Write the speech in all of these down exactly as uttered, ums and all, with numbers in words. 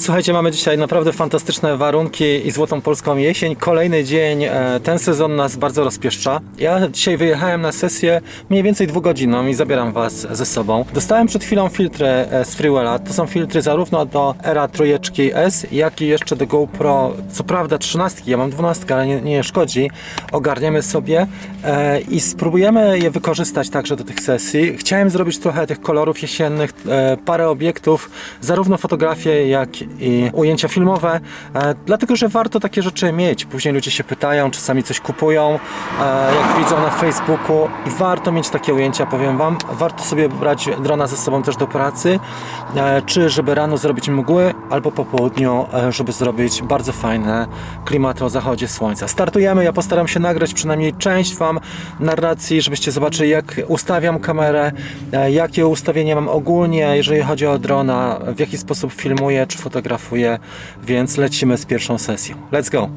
Słuchajcie, mamy dzisiaj naprawdę fantastyczne warunki i złotą polską jesień. Kolejny dzień, ten sezon nas bardzo rozpieszcza. Ja dzisiaj wyjechałem na sesję mniej więcej dwugodzinną i zabieram Was ze sobą. Dostałem przed chwilą filtry z Freewella. To są filtry zarówno do Era trójeczki S, jak i jeszcze do GoPro. Co prawda trzynastki, ja mam dwunastkę, ale nie, nie szkodzi. Ogarniemy sobie e, i spróbujemy je wykorzystać także do tych sesji. Chciałem zrobić trochę tych kolorów jesiennych, e, parę obiektów, zarówno fotografie, jak i ujęcia filmowe, e, dlatego, że warto takie rzeczy mieć. Później ludzie się pytają, czasami coś kupują, e, jak widzą na Facebooku, i warto mieć takie ujęcia, powiem Wam. Warto sobie brać drona ze sobą też do pracy, e, czy żeby rano zrobić mgły, albo po południu, e, żeby zrobić bardzo fajne klimaty o zachodzie słońca. Startujemy, ja postaram się nagrać przynajmniej część Wam narracji, żebyście zobaczyli, jak ustawiam kamerę, e, jakie ustawienia mam ogólnie, jeżeli chodzi o drona, w jaki sposób filmuję, czy fotografuję, więc lecimy z pierwszą sesją. Let's go!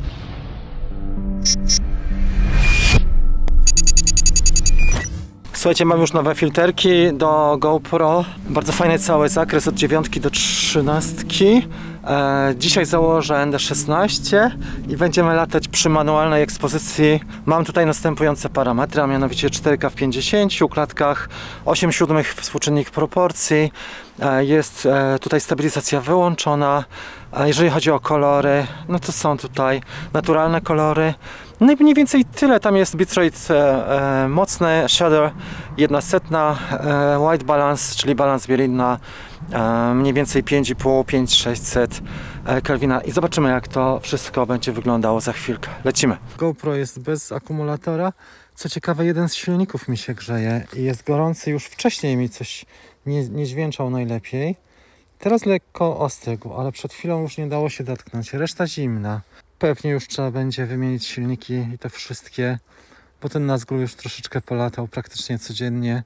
Słuchajcie, mam już nowe filterki do GoPro. Bardzo fajny cały zakres od dziewiątki do trzynastki. E, dzisiaj założę N D szesnaście i będziemy latać przy manualnej ekspozycji. Mam tutaj następujące parametry, a mianowicie cztery K w pięćdziesięciu klatkach, osiem siódmych współczynnik proporcji. E, jest e, tutaj stabilizacja wyłączona. A jeżeli chodzi o kolory, no to są tutaj naturalne kolory. No i mniej więcej tyle. Tam jest bitrate e, e, mocny, shader jedna setna, e, white balance, czyli balans bielinna, e, mniej więcej pięć i pół, pięć tysięcy sześćset e, Kelvina. I zobaczymy, jak to wszystko będzie wyglądało za chwilkę. Lecimy. GoPro jest bez akumulatora. Co ciekawe, jeden z silników mi się grzeje i jest gorący. Już wcześniej mi coś nie, nie dźwięczał najlepiej. Teraz lekko ostygł, ale przed chwilą już nie dało się dotknąć. Reszta zimna. Pewnie już trzeba będzie wymienić silniki i te wszystkie, bo ten Nazgul już troszeczkę polatał praktycznie codziennie.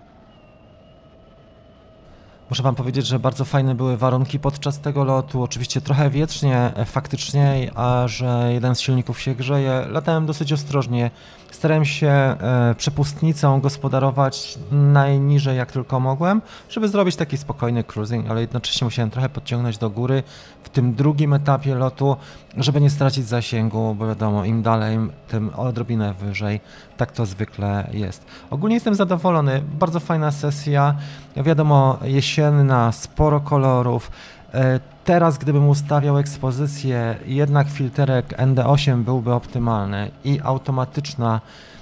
Muszę Wam powiedzieć, że bardzo fajne były warunki podczas tego lotu. Oczywiście trochę wietrznie faktycznie, a że jeden z silników się grzeje. Latałem dosyć ostrożnie. Starałem się e, przepustnicą gospodarować najniżej jak tylko mogłem, żeby zrobić taki spokojny cruising, ale jednocześnie musiałem trochę podciągnąć do góry w tym drugim etapie lotu, żeby nie stracić zasięgu, bo wiadomo, im dalej, tym odrobinę wyżej. Tak to zwykle jest. Ogólnie jestem zadowolony. Bardzo fajna sesja. Wiadomo, jesienna, sporo kolorów. Teraz, gdybym ustawiał ekspozycję, jednak filterek N D osiem byłby optymalny i automatyczna,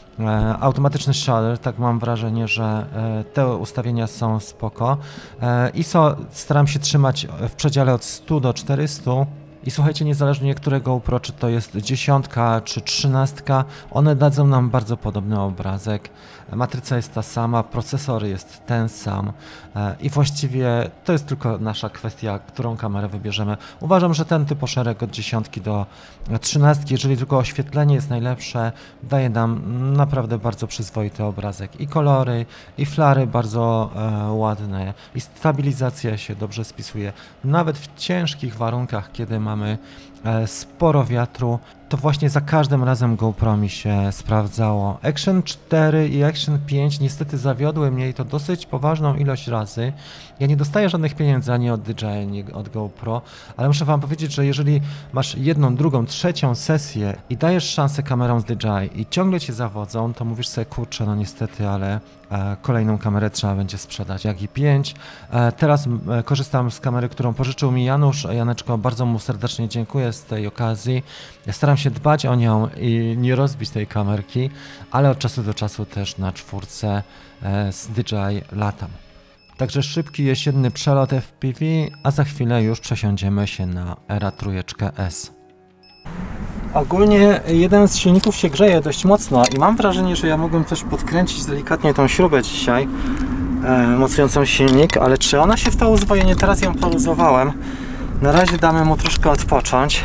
e, automatyczny shutter, tak mam wrażenie, że e, te ustawienia są spoko. E, I S O staram się trzymać w przedziale od stu do czterystu. I słuchajcie, niezależnie które GoPro, czy to jest dziesiątka, czy trzynastka, one dadzą nam bardzo podobny obrazek. Matryca jest ta sama, procesor jest ten sam i właściwie to jest tylko nasza kwestia, którą kamerę wybierzemy. Uważam, że ten typoszereg od dziesiątki do trzynastki, jeżeli tylko oświetlenie jest najlepsze, daje nam naprawdę bardzo przyzwoity obrazek. I kolory, i flary bardzo e, ładne, i stabilizacja się dobrze spisuje. Nawet w ciężkich warunkach, kiedy mamy e, sporo wiatru, to właśnie za każdym razem GoPro mi się sprawdzało. Action cztery i Action pięć niestety zawiodły mnie i to dosyć poważną ilość razy. Ja nie dostaję żadnych pieniędzy ani od D J I, ani od GoPro, ale muszę Wam powiedzieć, że jeżeli masz jedną, drugą, trzecią sesję i dajesz szansę kamerom z D J I i ciągle Cię zawodzą, to mówisz sobie, kurczę, no niestety, ale e, kolejną kamerę trzeba będzie sprzedać, jak i pięć. E, teraz e, korzystam z kamery, którą pożyczył mi Janusz. Janeczko, bardzo mu serdecznie dziękuję z tej okazji. Ja staram się dbać o nią i nie rozbić tej kamerki, ale od czasu do czasu też na czwórce e, z D J I latam. Także szybki jesienny przelot F P V, a za chwilę już przesiądziemy się na Era trójeczkę S. Ogólnie jeden z silników się grzeje dość mocno i mam wrażenie, że ja mogłem też podkręcić delikatnie tą śrubę dzisiaj, e, mocującą silnik, ale czy ona się w to uzwoje? Nie, teraz ją poluzowałem. Na razie damy mu troszkę odpocząć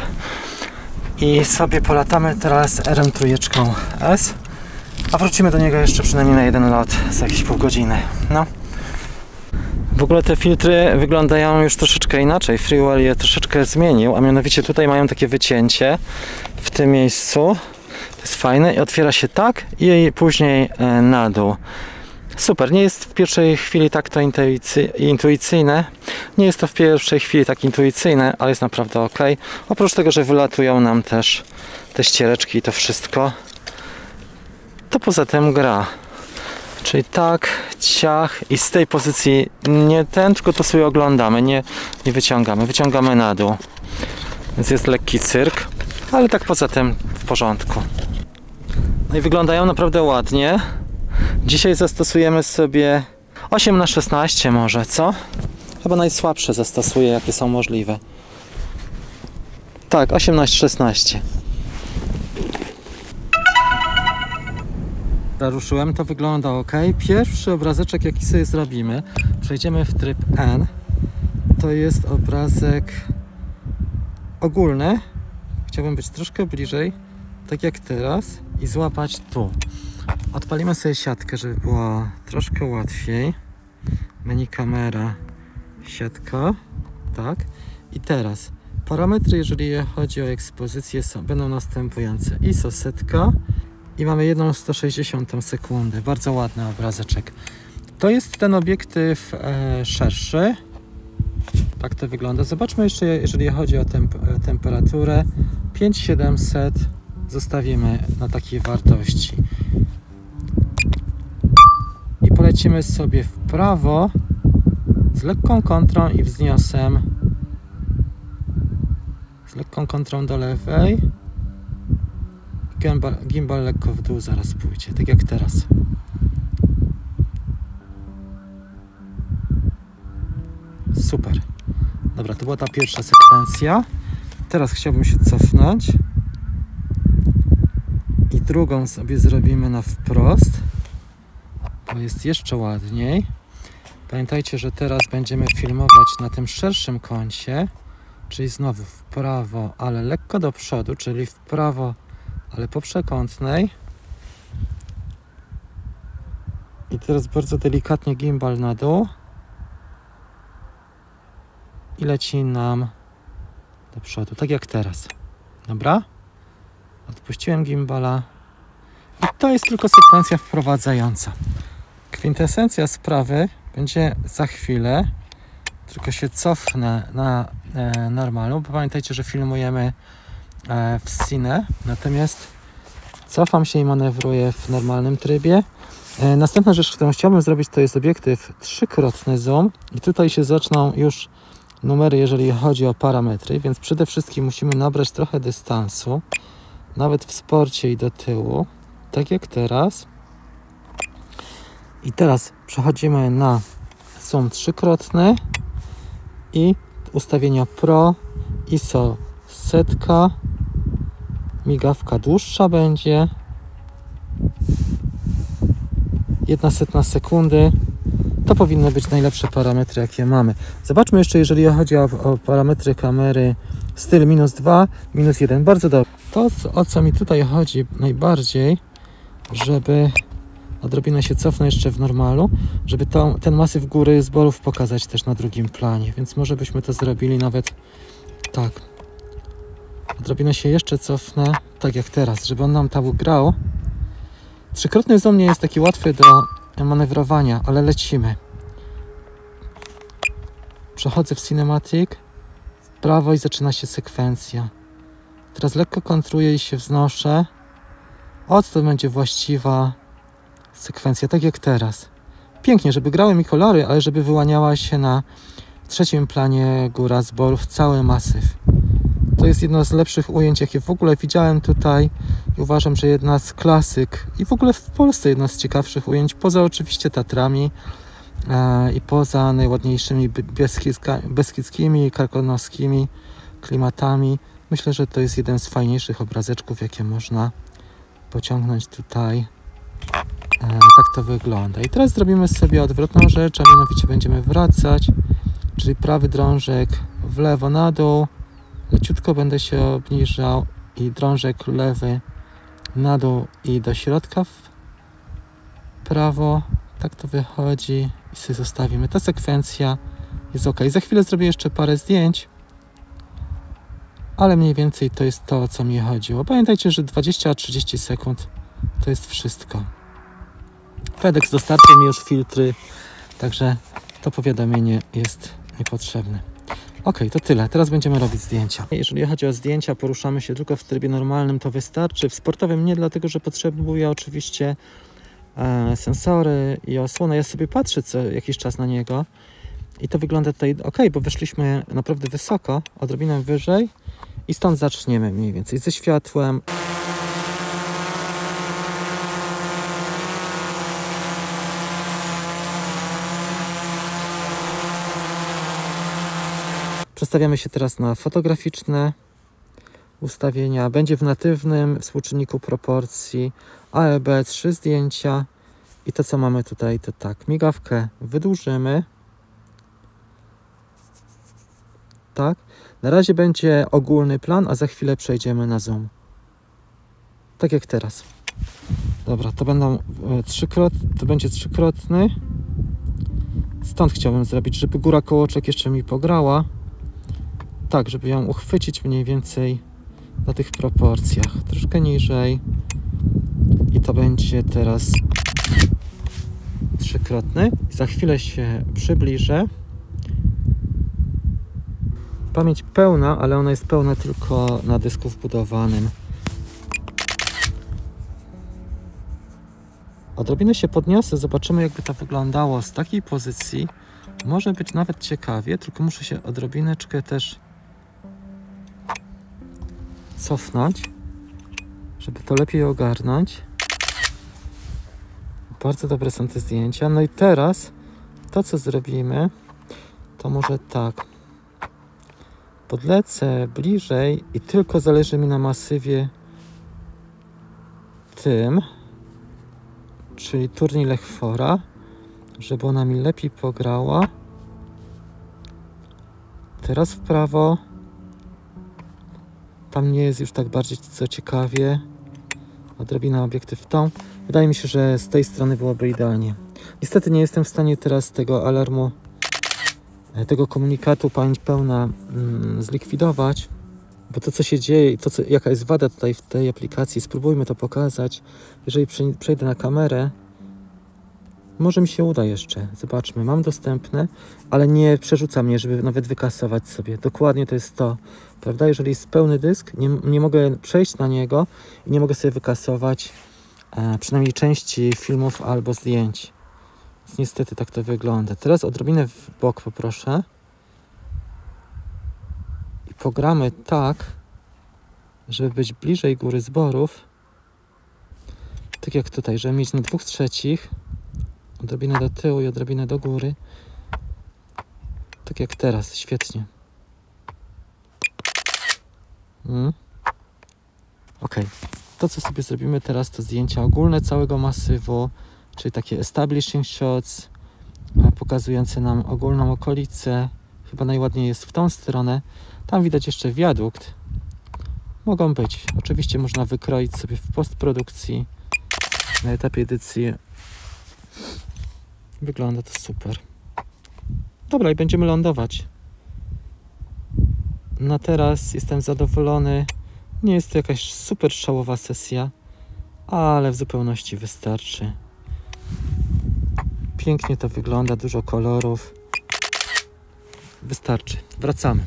i sobie polatamy teraz R trójeczką S, a wrócimy do niego jeszcze przynajmniej na jeden lot za jakieś pół godziny. No. W ogóle te filtry wyglądają już troszeczkę inaczej. Freewell je troszeczkę zmienił, a mianowicie tutaj mają takie wycięcie w tym miejscu. To jest fajne i otwiera się tak i później na dół. Super, nie jest w pierwszej chwili tak to intuicy intuicyjne, nie jest to w pierwszej chwili tak intuicyjne, ale jest naprawdę ok. Oprócz tego, że wylatują nam też te ściereczki i to wszystko, to poza tym gra. Czyli tak, ciach i z tej pozycji nie ten, tylko to sobie oglądamy, nie, nie wyciągamy, wyciągamy na dół. Więc jest lekki cyrk, ale tak poza tym w porządku. No i wyglądają naprawdę ładnie. Dzisiaj zastosujemy sobie osiem na szesnaście może, co? Chyba najsłabsze zastosuję, jakie są możliwe. Tak, osiem na szesnaście. Ruszyłem, to wygląda ok. Pierwszy obrazeczek, jaki sobie zrobimy, przejdziemy w tryb N. To jest obrazek ogólny. Chciałbym być troszkę bliżej, tak jak teraz, i złapać tu. Odpalimy sobie siatkę, żeby było troszkę łatwiej. Menu kamera, siatka, tak. I teraz parametry, jeżeli chodzi o ekspozycję, są, będą następujące. I S O setka i mamy jedną sto sześćdziesiątą sekundę. Bardzo ładny obrazeczek. To jest ten obiektyw e, szerszy. Tak to wygląda. Zobaczmy jeszcze, jeżeli chodzi o temp temperaturę. pięć tysięcy siedemset zostawimy na takiej wartości. I polecimy sobie w prawo z lekką kontrą i wzniosem. Z lekką kontrą do lewej. Gimbal, gimbal lekko w dół zaraz pójdzie, tak jak teraz. Super. Dobra, to była ta pierwsza sekwencja. Teraz chciałbym się cofnąć. I drugą sobie zrobimy na wprost. To jest jeszcze ładniej. Pamiętajcie, że teraz będziemy filmować na tym szerszym kącie, czyli znowu w prawo, ale lekko do przodu, czyli w prawo, ale po przekątnej. I teraz bardzo delikatnie gimbal na dół. I leci nam do przodu, tak jak teraz. Dobra? Odpuściłem gimbala. I to jest tylko sekwencja wprowadzająca. Kwintesencja sprawy będzie za chwilę. Tylko się cofnę na e, normalną, bo pamiętajcie, że filmujemy e, w Cine. Natomiast cofam się i manewruję w normalnym trybie. E, następna rzecz, którą chciałbym zrobić, to jest obiektyw trzykrotny zoom. I tutaj się zaczną już numery, jeżeli chodzi o parametry, więc przede wszystkim musimy nabrać trochę dystansu, nawet w sporcie i do tyłu, tak jak teraz. I teraz przechodzimy na zoom trzykrotny i ustawienia Pro, I S O setka, migawka dłuższa będzie, jedna setna sekundy. To powinny być najlepsze parametry, jakie mamy. Zobaczmy jeszcze, jeżeli chodzi o, o parametry kamery, styl minus dwa, minus jeden. Bardzo dobrze. To, o co mi tutaj chodzi najbardziej, żeby odrobinę się cofnę jeszcze w normalu, żeby to, ten masyw góry zborów pokazać też na drugim planie. Więc może byśmy to zrobili nawet tak. Odrobinę się jeszcze cofnę, tak jak teraz, żeby on nam tam grał. Trzykrotny zoom nie jest taki łatwy do manewrowania, ale lecimy. Przechodzę w Cinematic, w prawo i zaczyna się sekwencja. Teraz lekko kontruję i się wznoszę. O, to będzie właściwa sekwencja, tak jak teraz. Pięknie, żeby grały mi kolory, ale żeby wyłaniała się na trzecim planie góra zborów cały masyw. To jest jedno z lepszych ujęć, jakie w ogóle widziałem tutaj i uważam, że jedna z klasyk i w ogóle w Polsce jedno z ciekawszych ujęć, poza oczywiście Tatrami e, i poza najładniejszymi beskidzkimi i karkonoskimi klimatami. Myślę, że to jest jeden z fajniejszych obrazeczków, jakie można pociągnąć tutaj. E, tak to wygląda. I teraz zrobimy sobie odwrotną rzecz, a mianowicie będziemy wracać, czyli prawy drążek w lewo na dół, leciutko będę się obniżał i drążek lewy na dół i do środka w prawo. Tak to wychodzi i sobie zostawimy. Ta sekwencja jest ok. Za chwilę zrobię jeszcze parę zdjęć, ale mniej więcej to jest to, o co mi chodziło. Pamiętajcie, że dwadzieścia do trzydziestu sekund to jest wszystko. FedEx dostarczył mi już filtry, także to powiadomienie jest niepotrzebne. Ok, to tyle. Teraz będziemy robić zdjęcia. Jeżeli chodzi o zdjęcia, poruszamy się tylko w trybie normalnym, to wystarczy. W sportowym nie, dlatego że potrzebuję oczywiście e, sensory i osłonę. Ja sobie patrzę co jakiś czas na niego i to wygląda tutaj ok, bo wyszliśmy naprawdę wysoko, odrobinę wyżej i stąd zaczniemy mniej więcej ze światłem. Przestawiamy się teraz na fotograficzne ustawienia. Będzie w natywnym współczynniku proporcji A E B trzy zdjęcia i to co mamy tutaj to tak, migawkę wydłużymy. Tak. Na razie będzie ogólny plan, a za chwilę przejdziemy na zoom. Tak jak teraz. Dobra, to będą trzykrot, to będzie trzykrotny. Stąd chciałbym zrobić, żeby góra kołoczek jeszcze mi pograła. Tak, żeby ją uchwycić mniej więcej na tych proporcjach. Troszkę niżej. I to będzie teraz trzykrotny. Za chwilę się przybliżę. Pamięć pełna, ale ona jest pełna tylko na dysku wbudowanym. Odrobinę się podniosę, zobaczymy jakby to wyglądało z takiej pozycji. Może być nawet ciekawie, tylko muszę się odrobineczkę też cofnąć, żeby to lepiej ogarnąć. Bardzo dobre są te zdjęcia. No i teraz to co zrobimy, to może tak. Podlecę bliżej i tylko zależy mi na masywie tym, czyli turniej Lechfora, żeby ona mi lepiej pograła. Teraz w prawo. Tam nie jest już tak bardziej co ciekawie. Odrobina obiektyw w tą. Wydaje mi się, że z tej strony byłoby idealnie. Niestety nie jestem w stanie teraz tego alarmu, tego komunikatu pamięć pełna mm, zlikwidować, bo to co się dzieje i to co, jaka jest wada tutaj w tej aplikacji, spróbujmy to pokazać. Jeżeli przejdę na kamerę, może mi się uda jeszcze. Zobaczmy, mam dostępne, ale nie przerzuca mnie, żeby nawet wykasować sobie. Dokładnie to jest to, prawda? Jeżeli jest pełny dysk, nie, nie mogę przejść na niego i nie mogę sobie wykasować e, przynajmniej części filmów albo zdjęć. Więc niestety tak to wygląda. Teraz odrobinę w bok poproszę. I pogramy tak, żeby być bliżej góry zborów. Tak jak tutaj, żeby mieć na dwóch trzecich. Odrobinę do tyłu i odrobinę do góry. Tak jak teraz, świetnie. Mm. Ok, to co sobie zrobimy teraz to zdjęcia ogólne całego masywu, czyli takie establishing shots, pokazujące nam ogólną okolicę. Chyba najładniej jest w tą stronę. Tam widać jeszcze wiadukt. Mogą być. Oczywiście można wykroić sobie w postprodukcji. Na etapie edycji wygląda to super. Dobra, i będziemy lądować. Na teraz jestem zadowolony. Nie jest to jakaś super szałowa sesja, ale w zupełności wystarczy. Pięknie to wygląda, dużo kolorów. Wystarczy. Wracamy.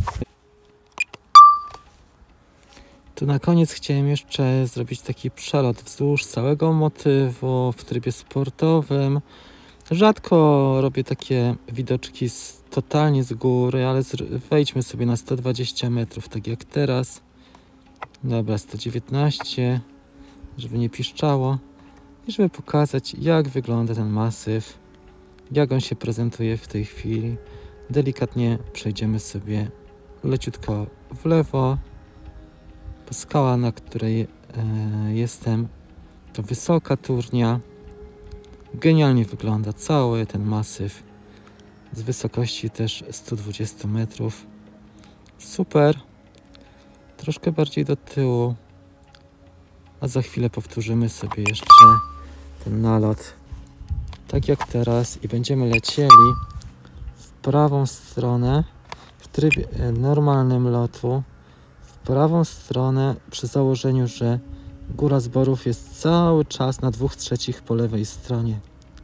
Tu na koniec chciałem jeszcze zrobić taki przelot wzdłuż całego motywu w trybie sportowym. Rzadko robię takie widoczki z, totalnie z góry, ale z, wejdźmy sobie na sto dwadzieścia metrów, tak jak teraz. Dobra, sto dziewiętnaście, żeby nie piszczało. I żeby pokazać, jak wygląda ten masyw, jak on się prezentuje w tej chwili. Delikatnie przejdziemy sobie leciutko w lewo. Bo skała, na której e, jestem, to wysoka turnia. Genialnie wygląda cały ten masyw. Z wysokości też sto dwadzieścia metrów. Super. Troszkę bardziej do tyłu. A za chwilę powtórzymy sobie jeszcze ten nalot. Tak jak teraz. I będziemy lecieli w prawą stronę. W trybie normalnym lotu. W prawą stronę przy założeniu, że Góra zborów jest cały czas na dwóch trzecich po lewej stronie.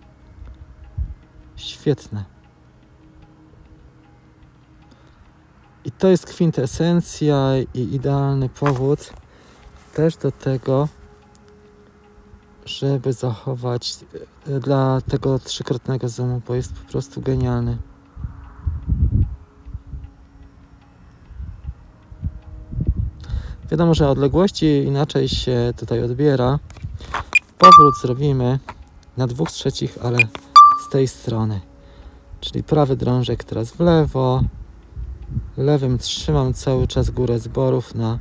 Świetne. I to jest kwintesencja i idealny powód też do tego, żeby zachować dla tego trzykrotnego zoomu, bo jest po prostu genialny. Wiadomo, że odległości inaczej się tutaj odbiera. Powrót zrobimy na dwóch trzecich, ale z tej strony. Czyli prawy drążek teraz w lewo. Lewym trzymam cały czas górę zborów na,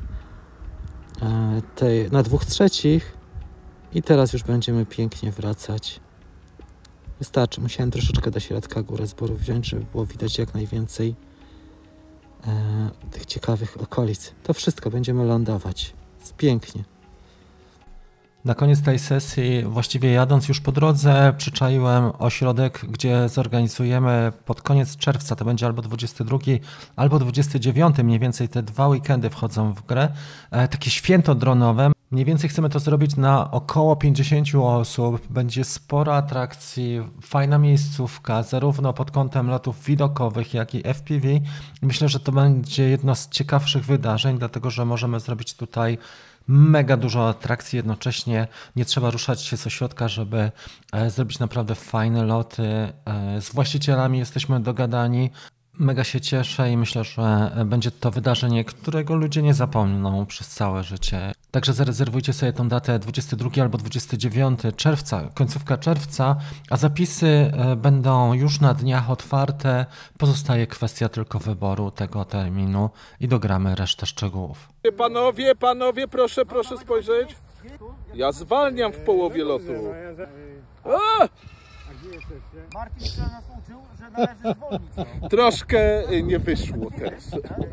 tej, na dwóch trzecich. I teraz już będziemy pięknie wracać. Wystarczy. Musiałem troszeczkę do środka górę zborów wziąć, żeby było widać jak najwięcej e, tych ciekawych okolic. To wszystko będziemy lądować. Jest pięknie. Na koniec tej sesji, właściwie jadąc już po drodze, przyczaiłem ośrodek, gdzie zorganizujemy pod koniec czerwca, to będzie albo dwudziesty drugi, albo dwudziesty dziewiąty, mniej więcej te dwa weekendy wchodzą w grę, e, takie święto dronowe. Mniej więcej chcemy to zrobić na około pięćdziesięciu osób. Będzie sporo atrakcji, fajna miejscówka, zarówno pod kątem lotów widokowych, jak i F P V. Myślę, że to będzie jedno z ciekawszych wydarzeń, dlatego że możemy zrobić tutaj mega dużo atrakcji jednocześnie. Nie trzeba ruszać się z ośrodka, żeby zrobić naprawdę fajne loty. Z właścicielami jesteśmy dogadani. Mega się cieszę i myślę, że będzie to wydarzenie, którego ludzie nie zapomną przez całe życie. Także zarezerwujcie sobie tą datę dwudziestego drugiego albo dwudziestego dziewiątego czerwca, końcówka czerwca, a zapisy będą już na dniach otwarte. Pozostaje kwestia tylko wyboru tego terminu i dogramy resztę szczegółów. Panowie, panowie, proszę, proszę spojrzeć. Ja zwalniam w połowie lotu. A! Martin wczoraj nas uczył, że należy zwolnić. No. Troszkę nie wyszło teraz.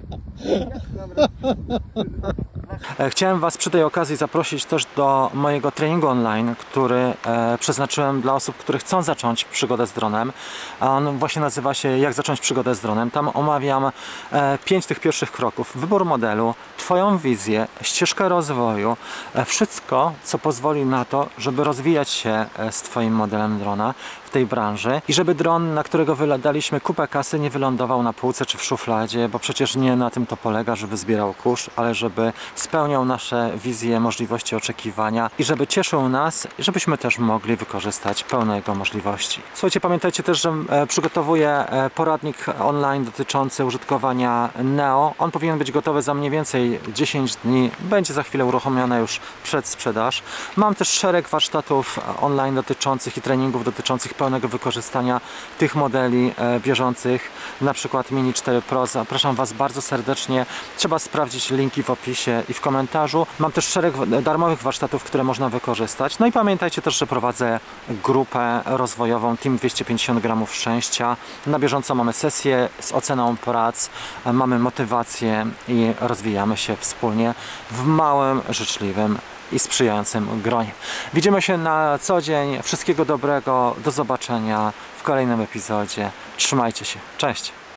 Chciałem Was przy tej okazji zaprosić też do mojego treningu online, który e, przeznaczyłem dla osób, które chcą zacząć przygodę z dronem. A on właśnie nazywa się Jak zacząć przygodę z dronem. Tam omawiam e, pięć tych pierwszych kroków. Wybór modelu, Twoją wizję, ścieżkę rozwoju. E, wszystko, co pozwoli na to, żeby rozwijać się z Twoim modelem drona w tej branży i żeby dron, na którego wydaliśmy kupę kasy, nie wylądował na półce czy w szufladzie, bo przecież nie na tym to polega, żeby zbierał kurz, ale żeby spełniał nasze wizje, możliwości, oczekiwania i żeby cieszył nas i żebyśmy też mogli wykorzystać pełne jego możliwości. Słuchajcie, pamiętajcie też, że przygotowuję poradnik online dotyczący użytkowania Neo. On powinien być gotowy za mniej więcej dziesięć dni. Będzie za chwilę uruchomiona już przedsprzedaż. Mam też szereg warsztatów online dotyczących i treningów dotyczących pełnego wykorzystania tych modeli e, bieżących, na przykład Mini cztery Pro. Zapraszam Was bardzo serdecznie. Trzeba sprawdzić linki w opisie i w komentarzu. Mam też szereg darmowych warsztatów, które można wykorzystać. No i pamiętajcie też, że prowadzę grupę rozwojową Team dwieście pięćdziesiąt gramów szczęścia. Na bieżąco mamy sesję z oceną prac, e, mamy motywację i rozwijamy się wspólnie w małym, życzliwym i sprzyjającym gronie. Widzimy się na co dzień. Wszystkiego dobrego. Do zobaczenia w kolejnym epizodzie. Trzymajcie się. Cześć!